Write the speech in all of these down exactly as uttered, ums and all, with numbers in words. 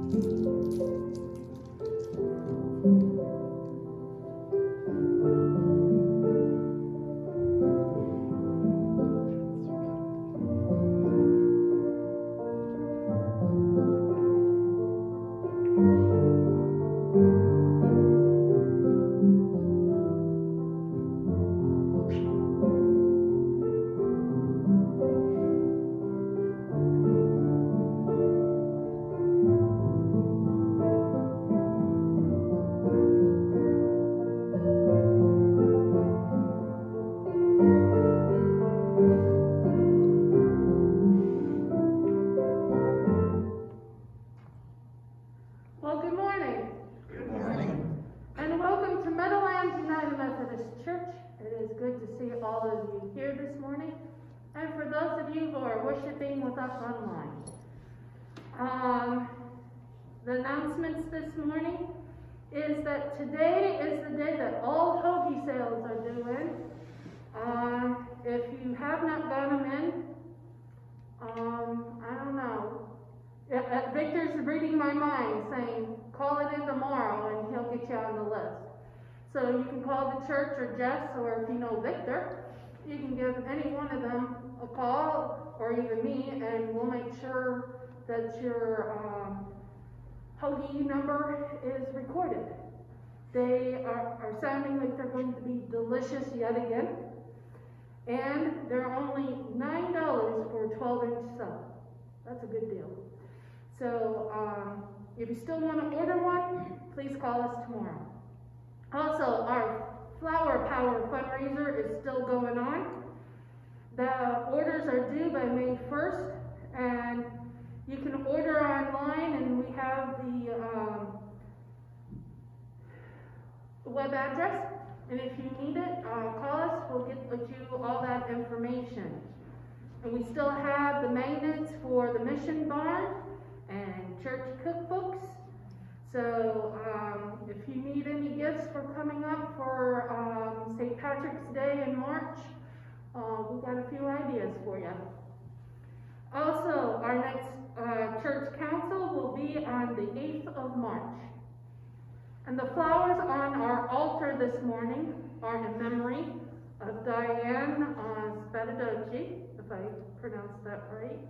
Online. Um, the announcements this morning is that today is the day that all hoagie sales are due in. Uh, if you have not got them in, um, I don't know. Uh, Victor's reading my mind saying, call it in tomorrow and he'll get you on the list. So you can call the church or Jess, or if you know Victor, you can give any one of them a call, or even me, and we'll make sure that your um, hoagie number is recorded. They are, are sounding like they're going to be delicious yet again, and they're only nine dollars for a twelve inch sub. That's a good deal. So um, if you still want to order one, please call us tomorrow. Also, our Flower Power fundraiser is still going on. The orders are due by May first, and you can order online, and we have the um, web address, and if you need it, uh, call us, we'll get you all that information. And we still have the magnets for the mission barn and church cookbooks. So um, if you need any gifts for coming up for um, Saint Patrick's Day in March, uh, we've got a few ideas for you. Also, our next uh, church council will be on the eighth of March. And the flowers on our altar this morning are in memory of Diane uh, Spadadoci, if I pronounced that right.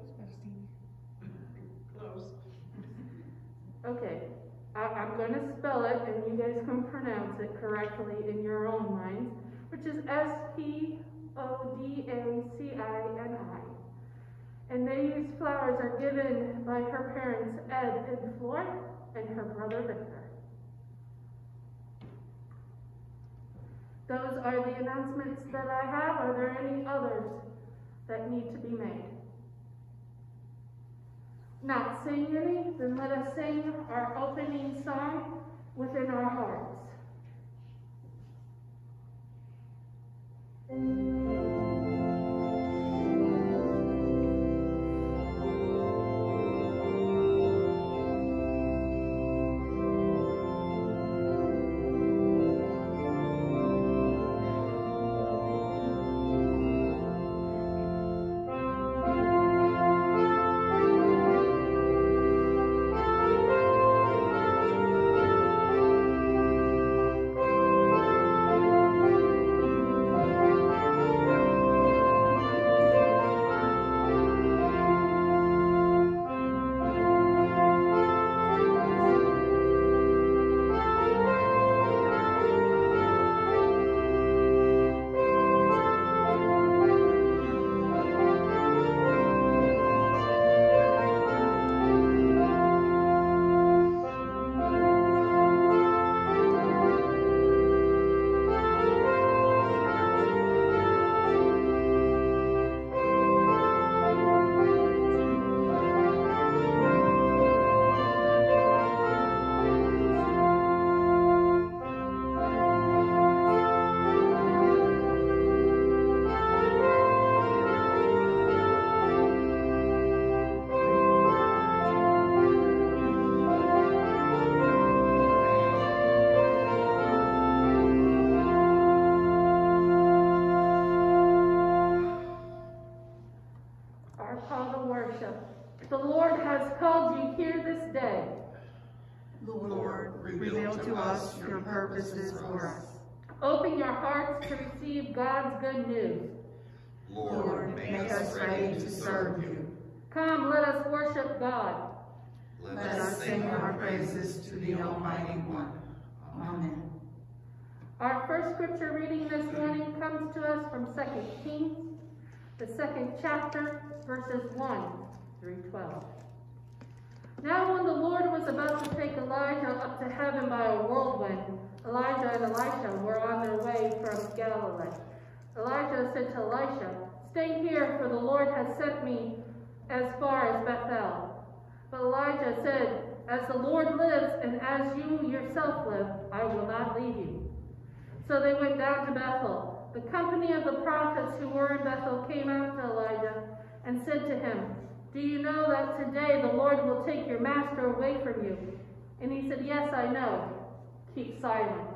Close. Okay. I'm going to spell it, and you guys can pronounce it correctly in your own minds, which is S P O D A C I N I. And these flowers are given by her parents, Ed and Flor, and her brother, Victor. Those are the announcements that I have. Are there any others that need to be made? Not seeing any, then let us sing our opening song, Within Our Hearts. us your purposes for us. Open your hearts to receive God's good news. Lord, make us ready to serve you. Come, let us worship God. Let us sing our praises to the Almighty One. Amen. Our first scripture reading this morning comes to us from Second Kings, the second chapter, verses one through twelve. Now when the Lord was about to take Elijah up to heaven by a whirlwind, Elijah and Elisha were on their way from Galilee. Elijah said to Elisha, "Stay here, for the Lord has sent me as far as Bethel." But Elijah said, "As the Lord lives, and as you yourself live, I will not leave you." So they went down to Bethel. The company of the prophets who were in Bethel came out to Elijah and said to him, "Do you know that today the Lord will take your master away from you?" And he said, "Yes, I know." "Keep silent."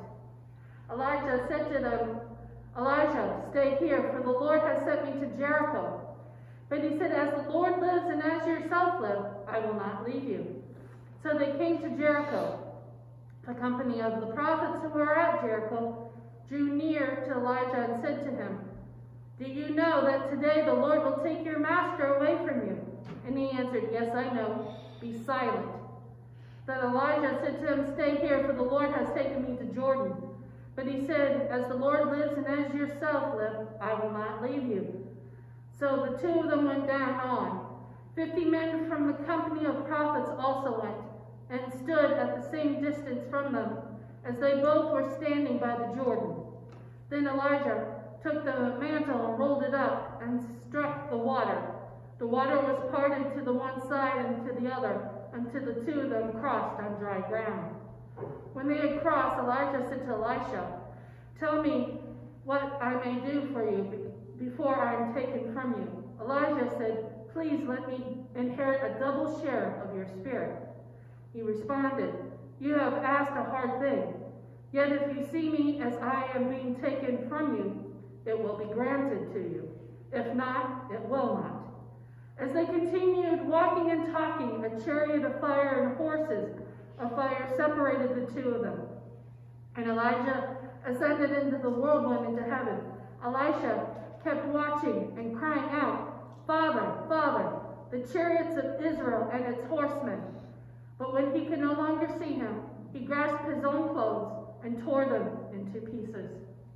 Elijah said to them, "Elijah, stay here, for the Lord has sent me to Jericho." But he said, "As the Lord lives and as yourself live, I will not leave you." So they came to Jericho. The company of the prophets who were at Jericho drew near to Elijah and said to him, "Do you know that today the Lord will take your master away from you?" And he answered, "Yes, I know. Be silent." Then Elijah said to him, "Stay here, for the Lord has taken me to Jordan." But he said, "As the Lord lives and as yourself live, I will not leave you." So the two of them went down on. Fifty men from the company of prophets also went, and stood at the same distance from them, as they both were standing by the Jordan. Then Elijah took the mantle and rolled it up, and struck the water. The water was parted to the one side and to the other, until the two of them crossed on dry ground. When they had crossed, Elijah said to Elisha, "Tell me what I may do for you before I am taken from you." Elijah said, "Please let me inherit a double share of your spirit." He responded, "You have asked a hard thing. Yet if you see me as I am being taken from you, it will be granted to you. If not, it will not." As they continued walking and talking, a chariot of fire and horses of fire separated the two of them. And Elijah ascended into the whirlwind into heaven. Elisha kept watching and crying out, "Father, Father, the chariots of Israel and its horsemen." But when he could no longer see him, he grasped his own clothes and tore them into pieces.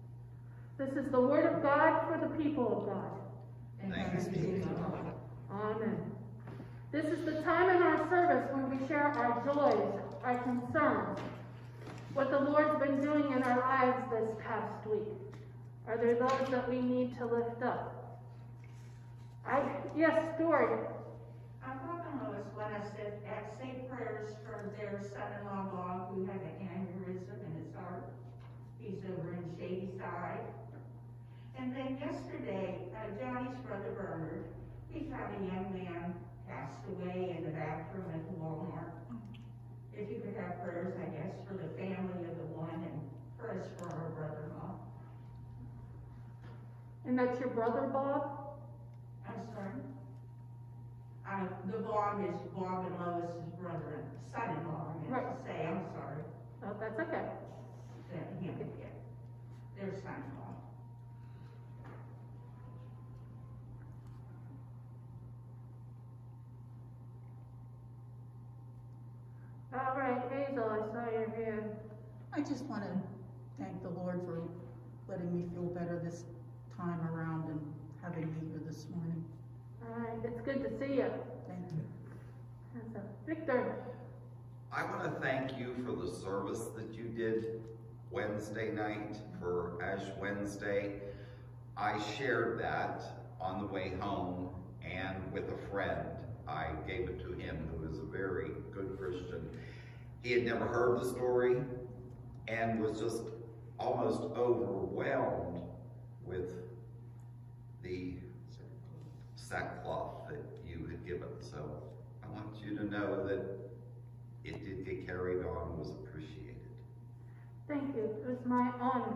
This is the word of God for the people of God. Thanks be to God. Amen. This is the time in our service when we share our joys, our concerns, what the Lord's been doing in our lives this past week. Are there those that we need to lift up? I, yes, Stuart. I thought the Lois want us to say prayers for their son-in-law Bob, who had an aneurysm in his heart. He's over in Shady Side. And then yesterday, uh, Johnny's brother Bernard, he had a young man passed away in the bathroom at the Walmart. If you could have prayers, I guess, for the family of the one and for us for our brother-in-law. And that's your brother, Bob? I'm sorry. Uh, the Bob is Bob and Lois's brother and son-in-law, I meant Right. to say. I'm sorry. Oh, that's okay. That him, yeah. Their son-in-law. All right, Hazel, I saw your hand. I just want to thank the Lord for letting me feel better this time around and having me here this morning. All right, it's good to see you. Thank you. That's a, Victor. I want to thank you for the service that you did Wednesday night for Ash Wednesday. I shared that on the way home and with a friend. I gave it to him, who is a very good Christian. He had never heard the story and was just almost overwhelmed with the sackcloth that you had given. So I want you to know that it did get carried on and was appreciated. Thank you. It was my honor.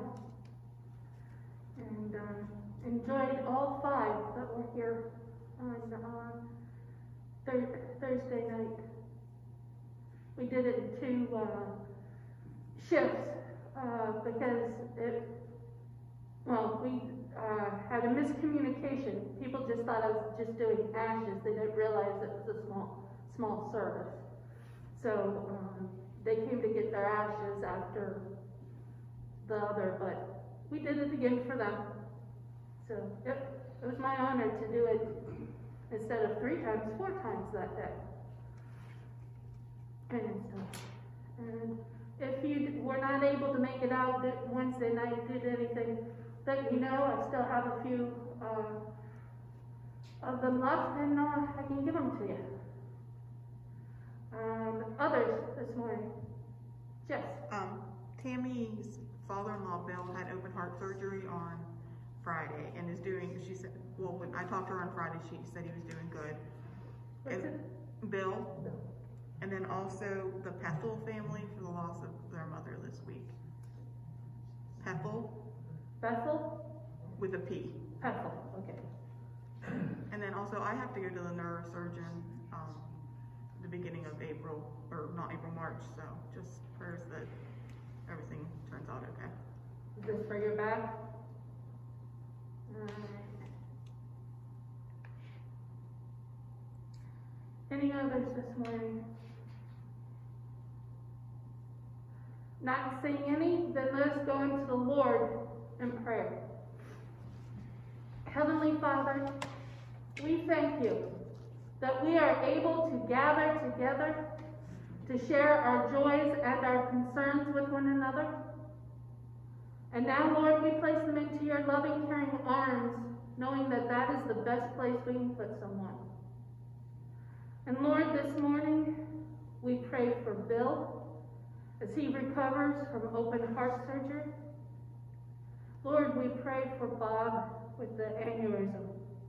And um, enjoyed all five that were here on uh, thir Thursday night. We did it in two uh, shifts, uh, because it, well, we uh, had a miscommunication. People just thought I was just doing ashes. They didn't realize it was a small, small service. So um, they came to get their ashes after the other, but we did it again for them. So yep, it was my honor to do it instead of three times, four times that day. And so, and if you were not able to make it out Wednesday night, did anything, let me know. I still have a few uh, of them left, and uh, I can give them to you. Um, others this morning. Jess. Um, Tammy's father-in-law, Bill, had open heart surgery on Friday and is doing, she said, well, when I talked to her on Friday, she said he was doing good. What's and it? Bill. And then also the Pethel family for the loss of their mother this week. Pethel. Bethel? With a P. Bethel, okay. And then also I have to go to the neurosurgeon um, the beginning of April, or not April, March, so just prayers that everything turns out okay. Is this for your back? Alright. Any others this morning? Not seeing any? Then let us go into the Lord in prayer. Heavenly Father, we thank you that we are able to gather together to share our joys and our concerns with one another. And now, Lord, we place them into your loving, caring arms, knowing that that is the best place we can put someone. And Lord, this morning, we pray for Bill as he recovers from open heart surgery. Lord, we pray for Bob with the aneurysm.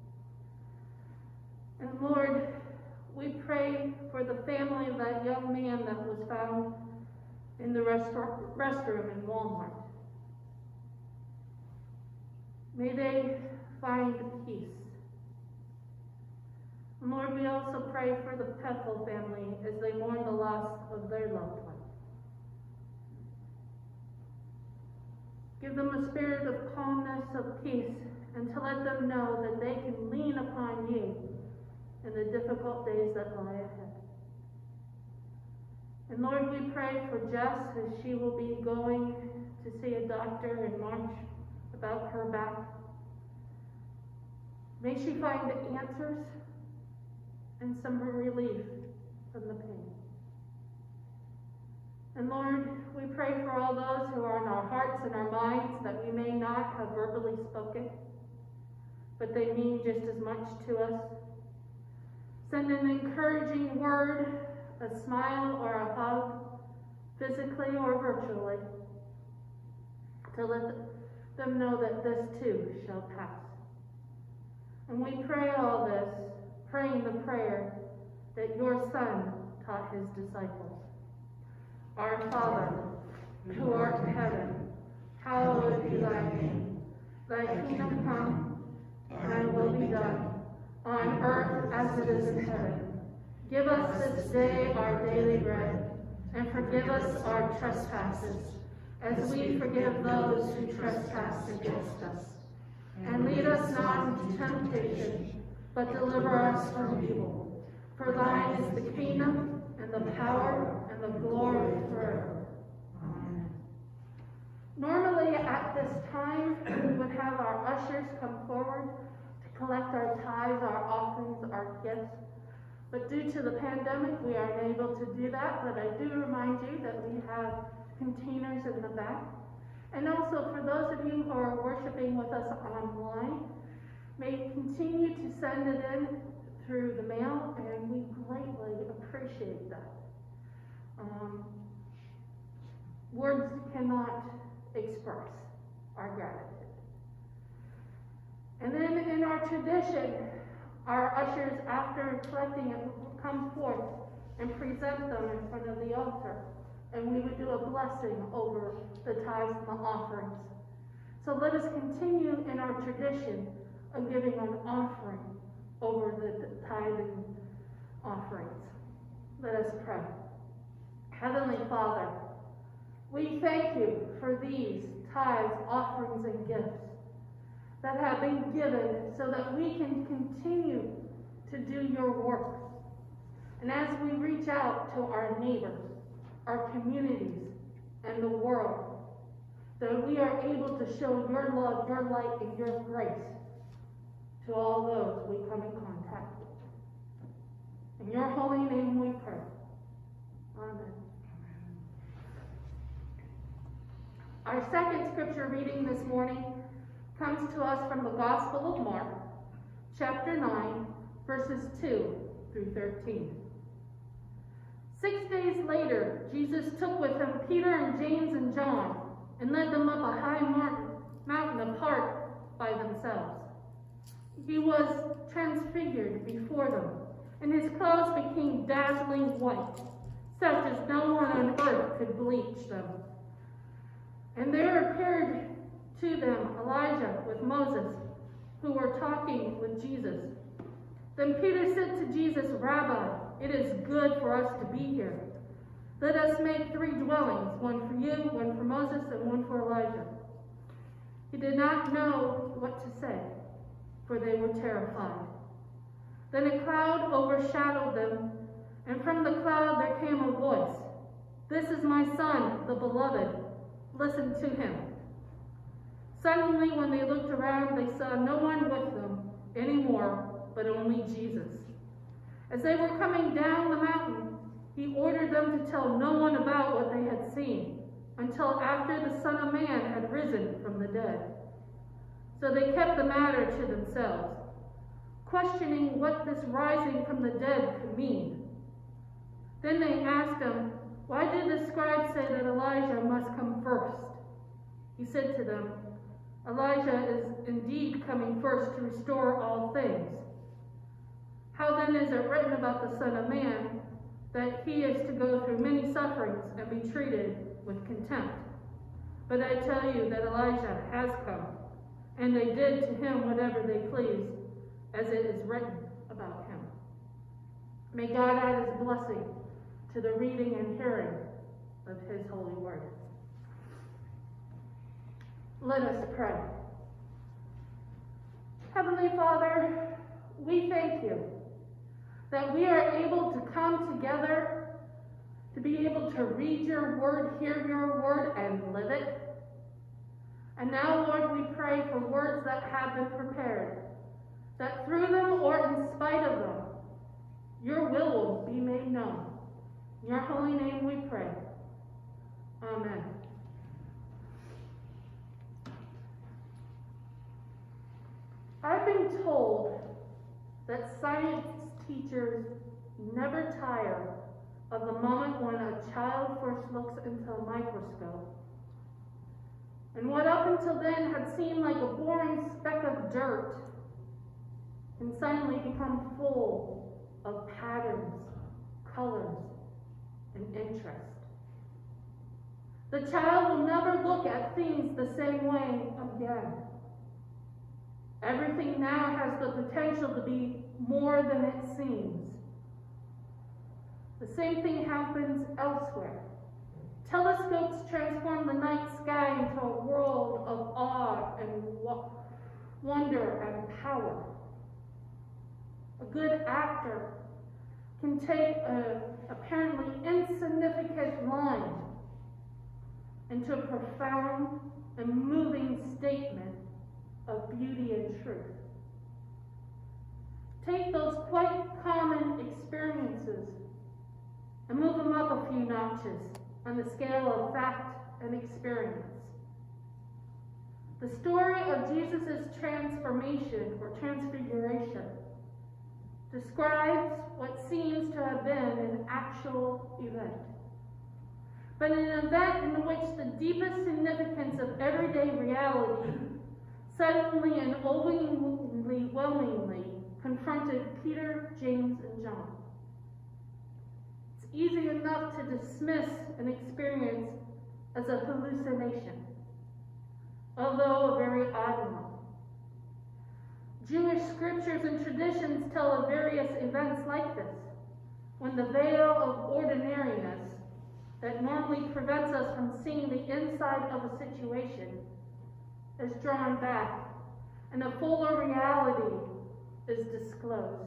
And Lord, we pray for the family of that young man that was found in the restroom in Walmart. May they find peace. And Lord, we also pray for the Pethel family as they mourn the loss of their loved one. Give them a spirit of calmness, of peace, and to let them know that they can lean upon you in the difficult days that lie ahead. And Lord, we pray for Jess as she will be going to see a doctor in March about her back. May she find answers and some relief from the pain. And Lord, we pray for all those who are in our hearts and our minds that we may not have verbally spoken, but they mean just as much to us. Send an encouraging word, a smile or a hug, physically or virtually, to let them know that this too shall pass. And we pray all this, praying the prayer that your Son taught his disciples. Our Father, who art in heaven, hallowed be thy name. Thy kingdom come, thy will be done, on earth as it is in heaven. Give us this day our daily bread, and forgive us our trespasses, as we forgive those who trespass against us. And lead us not into temptation, but deliver us from evil. For thine is the kingdom, and the power, and the glory forever. Amen. Normally at this time, we would have our ushers come forward to collect our tithes, our offerings, our gifts. But due to the pandemic, we are unable to do that. But I do remind you that we have containers in the back. And also for those of you who are worshiping with us online, may you continue to send it in through the mail, and we greatly appreciate that. Um, words cannot express our gratitude. And then in our tradition, our ushers, after collecting it, will come forth and present them in front of the altar. And we would do a blessing over the tithes and the offerings. So let us continue in our tradition of giving an offering over the tithing offerings. Let us pray. Heavenly Father, We thank you for these tithes, offerings, and gifts that have been given so that we can continue to do your work. And as we reach out to our neighbors, our communities, and the world, that we are able to show your love, your light, and your grace to all those we come in contact with. In your holy name we pray. Amen. Our second scripture reading this morning comes to us from the Gospel of Mark, chapter nine, verses two through thirteen. Six days later, Jesus took with him Peter and James and John and led them up a high mountain, mountain apart by themselves. He was transfigured before them, and his clothes became dazzling white, such as no one on earth could bleach them. And there appeared to them Elijah with Moses, who were talking with Jesus. Then Peter said to Jesus, "Rabbi, it is good for us to be here. Let us make three dwellings, one for you, one for Moses, and one for Elijah." He did not know what to say, for they were terrified. Then a cloud overshadowed them, and from the cloud there came a voice, "This is my son, the beloved. Listen to him." Suddenly, when they looked around, they saw no one with them anymore, but only Jesus. As they were coming down the mountain, he ordered them to tell no one about what they had seen, until after the Son of Man had risen from the dead. So they kept the matter to themselves, questioning what this rising from the dead could mean. Then they asked him, "Why did the scribes say that Elijah must come first?" He said to them, "Elijah is indeed coming first to restore all things. How then is it written about the Son of Man that he is to go through many sufferings and be treated with contempt? But I tell you that Elijah has come, and they did to him whatever they pleased, as it is written about him." May God add his blessing to the reading and hearing of his holy word. Let us pray. Heavenly Father, we thank you that we are able to come together to be able to read your word, hear your word, and live it. And now, Lord, we pray for words that have been prepared, that through them or in spite of them, your will will be made known. In your holy name we pray. Amen. I've been told that science teachers never tire of the moment when a child first looks into a microscope, and what up until then had seemed like a boring speck of dirt can suddenly become full of patterns, colors, and interest. The child will never look at things the same way again. Everything now has the potential to be more than it seems. The same thing happens elsewhere. Telescopes transform the night sky into a world of awe and wonder and power. A good actor can take an apparently insignificant line into a profound and moving statement of beauty and truth. Take those quite common experiences and move them up a few notches on the scale of fact and experience. The story of Jesus' transformation or transfiguration describes what seems to have been an actual event, but an event in which the deepest significance of everyday reality suddenly and overwhelmingly confronted Peter, James, and John. It's easy enough to dismiss an experience as a hallucination, although a very odd one. Jewish scriptures and traditions tell of various events like this, when the veil of ordinariness that normally normally prevents us from seeing the inside of a situation is drawn back, and a fuller reality is disclosed.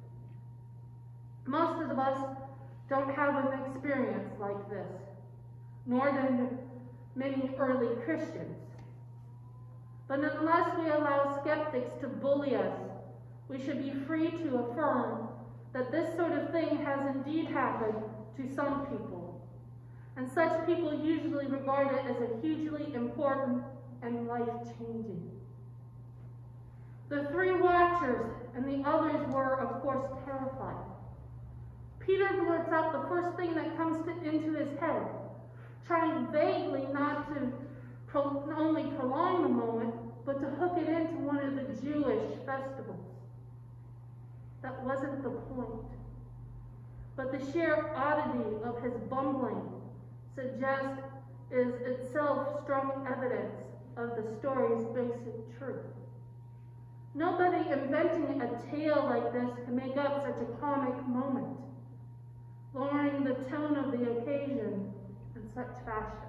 Most of us don't have an experience like this, nor did many early Christians. But unless we allow skeptics to bully us, we should be free to affirm that this sort of thing has indeed happened to some people, and such people usually regard it as a hugely important and life-changing. The three watchers and the others were, of course, terrified. Peter blurts out the first thing that comes to, into his head, trying vaguely not to pro only prolong the moment, but to hook it into one of the Jewish festivals. That wasn't the point. But the sheer oddity of his bumbling suggests is itself strong evidence of the story's basic truth. Nobody inventing a tale like this can make up such a comic moment, lowering the tone of the occasion in such fashion.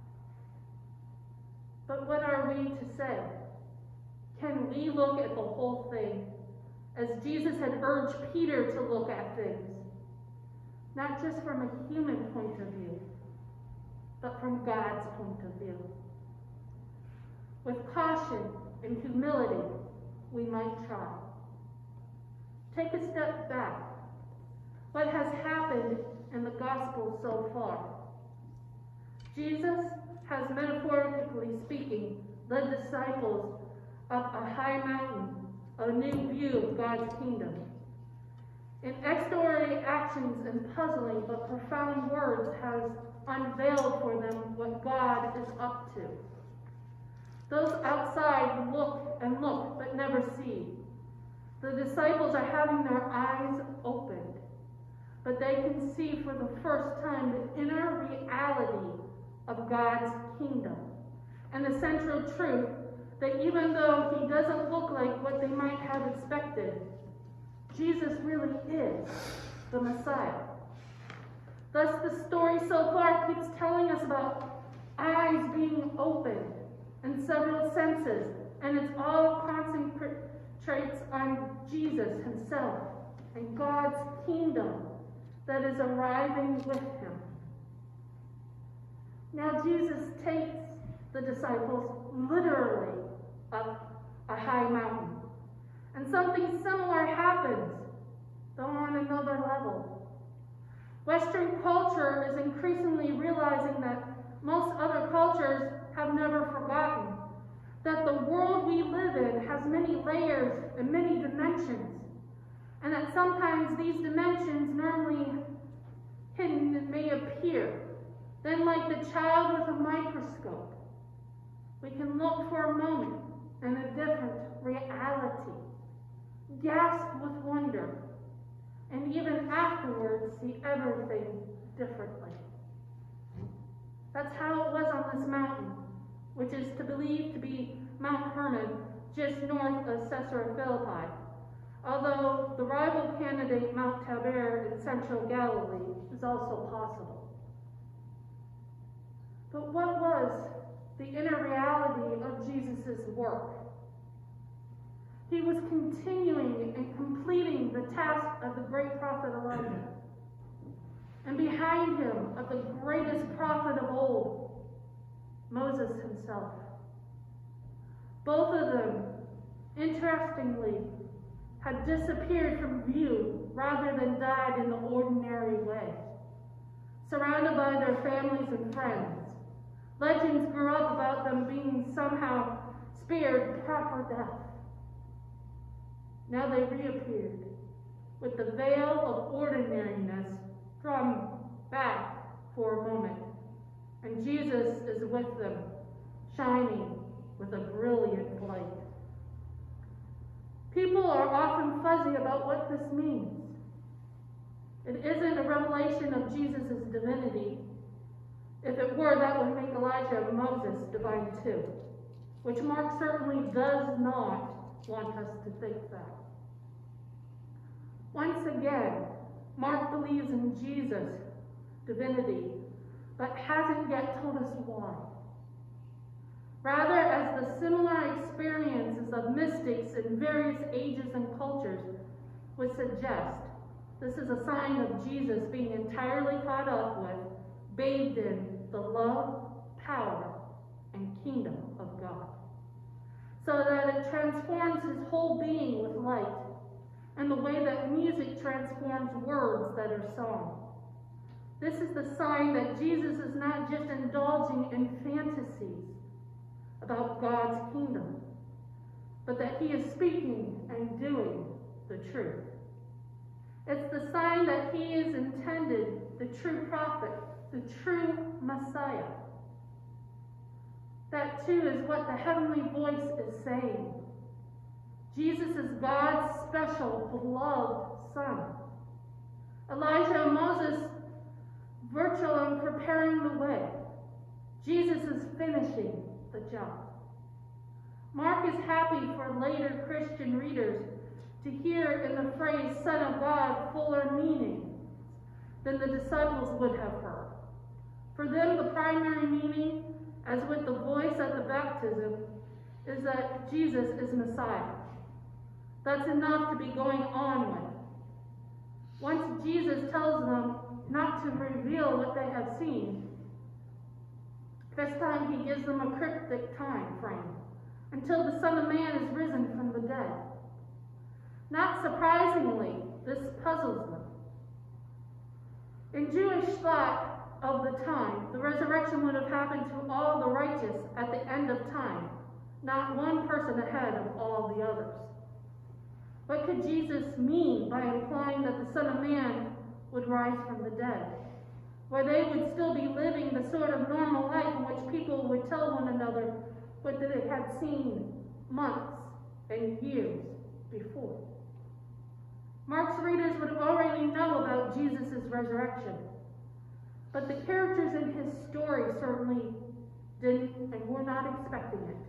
But what are we to say? Can we look at the whole thing as Jesus had urged Peter to look at things, not just from a human point of view, but from God's point of view? With caution and humility, we might try. Take a step back. What has happened in the gospel so far? Jesus has, metaphorically speaking, led disciples up a high mountain, a new view of God's kingdom. In extraordinary actions and puzzling but profound words has unveiled for them what God is up to. Those outside look and look but never see. The disciples are having their eyes opened, but they can see for the first time the inner reality of God's kingdom and the central truth that even though he doesn't look like what they might have expected, Jesus really is the Messiah. Thus, the story so far keeps telling us about eyes being opened and several senses, and it's all concentrates on Jesus himself and God's kingdom that is arriving with him. Now, Jesus takes the disciples literally up a high mountain. And something similar happens, though on another level. Western culture is increasingly realizing that most other cultures have never forgotten that the world we live in has many layers and many dimensions, and that sometimes these dimensions, normally hidden, may appear. Then, like the child with a microscope, we can look for a moment in a different reality, gasp with wonder, and even afterwards see everything differently. That's how it was on this mountain, which is to believe to be Mount Hermon, just north of Caesarea Philippi, although the rival candidate Mount Tabor in central Galilee is also possible. But what was the inner reality of Jesus' work? He was continuing and completing the task of the great prophet Elijah. And behind him, of the greatest prophet of old, Moses himself. Both of them, interestingly, had disappeared from view rather than died in the ordinary way. Surrounded by their families and friends, legends grew up about them being somehow spared proper death. Now they reappeared, with the veil of ordinariness drawn back for a moment, and Jesus is with them, shining with a brilliant light. People are often fuzzy about what this means. It isn't a revelation of Jesus' divinity. If it were, that would make Elijah and Moses divine too, which Mark certainly does not want us to think that. Once again, Mark believes in Jesus' divinity, but hasn't yet told us why. Rather, as the similar experiences of mystics in various ages and cultures would suggest, this is a sign of Jesus being entirely caught up with, bathed in the love, power, and kingdom of God, so that it transforms his whole being with light, and the way that music transforms words that are sung. This is the sign that Jesus is not just indulging in fantasies about God's kingdom, but that he is speaking and doing the truth. It's the sign that he is intended, the true prophet, the true Messiah. That too is what the heavenly voice is saying. Jesus is God's special, beloved Son. Elijah and Moses virtual in preparing the way. Jesus is finishing the job. Mark is happy for later Christian readers to hear in the phrase Son of God fuller meaning than the disciples would have heard. For them, the primary meaning, as with the voice at the baptism, is that Jesus is Messiah. That's enough to be going on with. Once Jesus tells them not to reveal what they have seen, this time he gives them a cryptic time frame until the Son of Man is risen from the dead. Not surprisingly, this puzzles them. In Jewish thought of the time, the resurrection would have happened to all the righteous at the end of time, not one person ahead of all the others. What could Jesus mean by implying that the Son of Man would rise from the dead, where they would still be living the sort of normal life in which people would tell one another what they had seen months and years before? Mark's readers would already know about Jesus' resurrection, but the characters in his story certainly didn't and were not expecting it.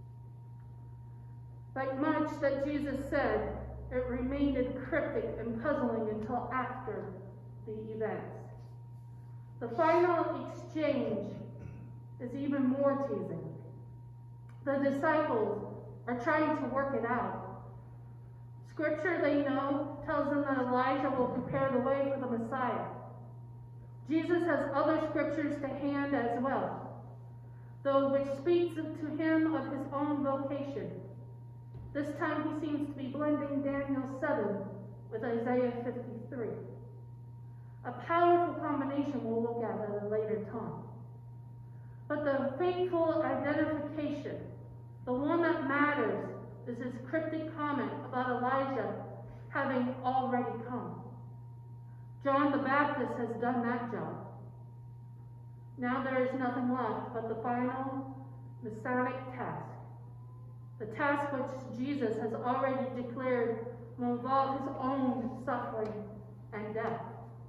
Like much that Jesus said, it remained cryptic and puzzling until after the events. The final exchange is even more teasing. The disciples are trying to work it out. Scripture, they know, tells them that Elijah will prepare the way for the Messiah. Jesus has other scriptures to hand as well, though which speaks to him of his own vocation. This time he seems to be blending Daniel seven with Isaiah fifty-three. A powerful combination we'll look at at a later time. But the fateful identification, the one that matters, is his cryptic comment about Elijah having already come. John the Baptist has done that job. Now there is nothing left but the final Messianic task. The task which Jesus has already declared will involve his own suffering and death.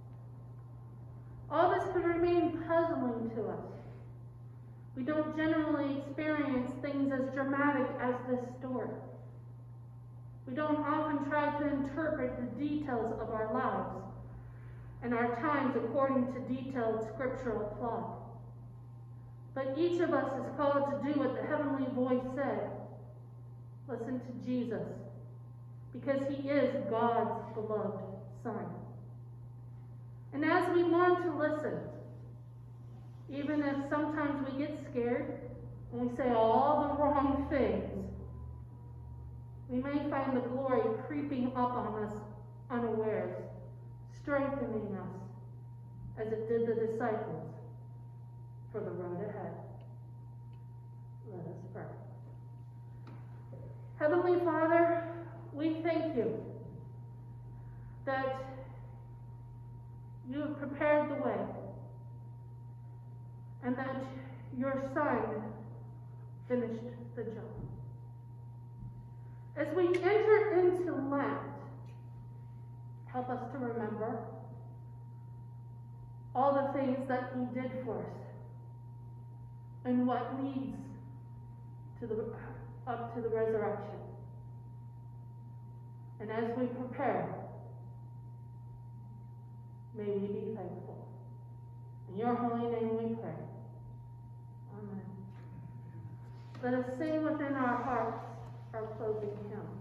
All this could remain puzzling to us. We don't generally experience things as dramatic as this story. We don't often try to interpret the details of our lives and our times according to detailed scriptural plot. But each of us is called to do what the heavenly voice said. Listen to Jesus, because he is God's beloved Son. And as we learn to listen, even if sometimes we get scared and we say all the wrong things, we may find the glory creeping up on us unawares, strengthening us as it did the disciples for the road ahead. Let us pray. Heavenly Father, we thank you that you have prepared the way and that your Son finished the job. As we enter into Lent, help us to remember all the things that he did for us and what leads to the, up to the resurrection. And as we prepare, may we be thankful. In your holy name we pray. Amen. Let us sing within our hearts our closing hymn.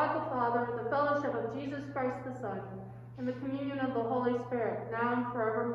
And the communion of the Holy Spirit, now and forevermore.